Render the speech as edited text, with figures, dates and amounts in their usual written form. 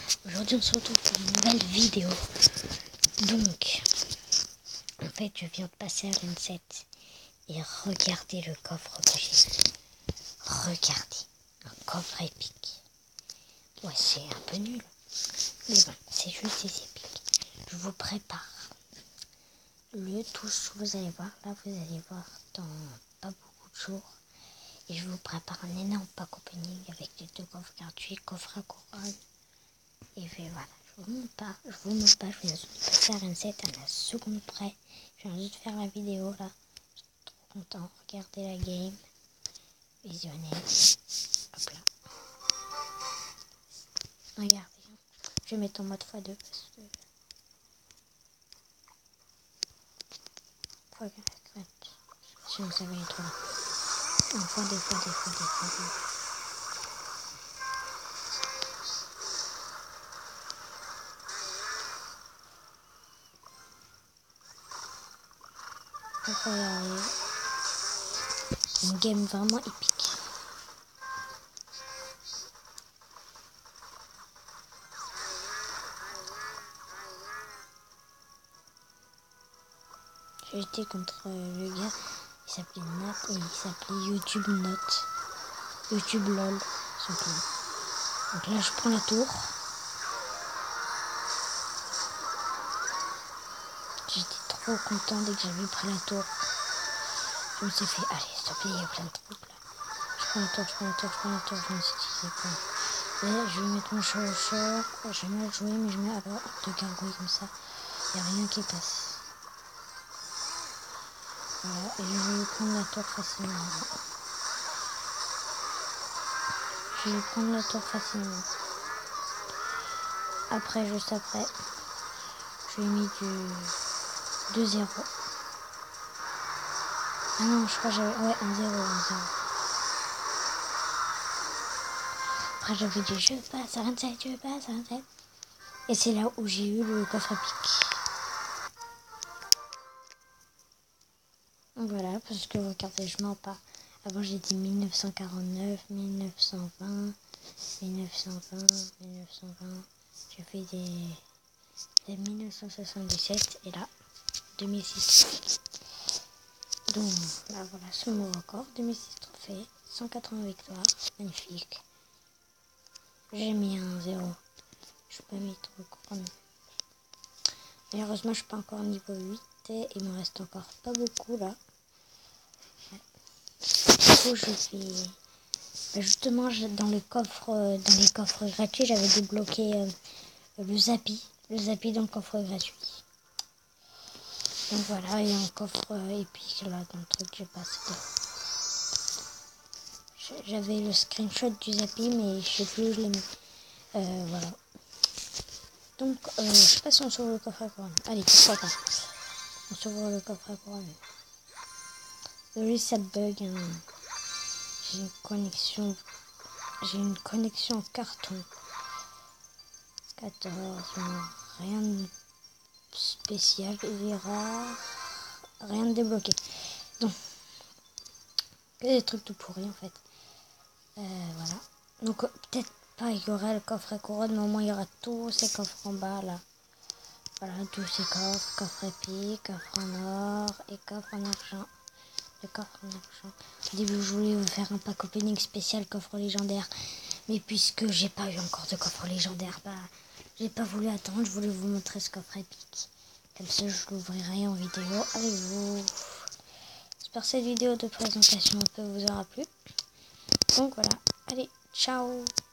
Aujourd'hui on se retrouve pour une nouvelle vidéo. Donc, en fait je viens de passer à 27 et regardez le coffre que j'ai. Regardez, un coffre épique. Ouais, c'est un peu nul, mais bon, c'est juste des épiques. Je vous prépare le tous, vous allez voir, là vous allez voir dans pas beaucoup de jours. Et je vous prépare un énorme pack opening avec les 2 coffres gratuits, coffre à couronne. Et puis voilà, je vous montre pas, je viens juste de passer à 27 à la seconde près. Je viens juste de faire la vidéo là. Je suis trop content. Regardez la game. Visionnez. Hop là. Regardez. Je vais mettre en mode x2 parce que... x4. Sinon ça va être trop long. x2. Regardez. Une game vraiment épique. J'ai été contre le gars, il s'appelait Nat et il s'appelait YouTube Note. YouTube LOL, son nom. Donc là je prends la tour. J'étais trop content dès que j'avais pris la tour. Je me suis fait, allez s'il te plaît, il y a plein de trucs là. Je prends la tour. Je me suis dit c'est bon. Et je vais mettre mon chevaucheur. J'ai mal joué mais je mets alors deux gargouilles comme ça. Il n'y a rien qui passe. Voilà, et je vais prendre la tour facilement. Après, juste après, je lui ai mis du 2-0. Ah non, je crois que j'avais... Ouais, 1-0. Après, j'avais dit je passe à 27. Et c'est là où j'ai eu le coffre épique. Donc voilà, parce que regardez, je mens pas. Avant, j'ai dit 1949, 1920. J'ai fait des 1977 et là, 2006. Donc là, voilà, c'est mon record. 2006 trophées, 180 victoires. Magnifique. J'ai mis un 0. Je suis pas mis trop couronne. Malheureusement, je suis pas encore niveau 8 et il me reste encore pas beaucoup là. Ouais. Du coup, je vais... Justement, dans les coffres gratuits, j'avais débloqué le Zappi dans le coffre gratuit. Donc voilà, il y a un coffre épique là dans le truc que j'ai passé. J'avais le screenshot du Zappi, mais je sais plus où je l'ai mis. Voilà. Donc, je passe, on s'ouvre le coffre à couronne. Allez, pourquoi pas. On s'ouvre le coffre à couronne. Désolé, ça bug. Hein. J'ai une connexion carton. 14, rien de spécial, il est rare, rien de débloqué. Donc, que des trucs tout pourris en fait. Voilà. Donc, peut-être pas, il y aura le coffre à couronne, mais au moins il y aura tous ces coffres en bas là. Voilà, tous ces coffres, coffre épique, coffre en or et coffre en argent. Le coffre en argent. Au début, je voulais vous faire un pack opening spécial coffre légendaire. Mais puisque j'ai pas eu encore de coffre légendaire, bah, j'ai pas voulu attendre. Je voulais vous montrer ce coffre épique. Comme ça, je l'ouvrirai en vidéo avec vous. J'espère que cette vidéo de présentation un peu vous aura plu. Donc voilà. Allez, ciao!